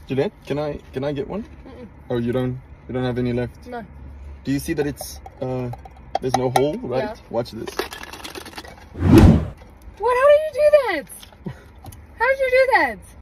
Juliet, can I get one? Oh, you don't have any left? No. Do you see that it's there's no hole, right? Yeah. Watch this. What? How did you do that? How did you do that?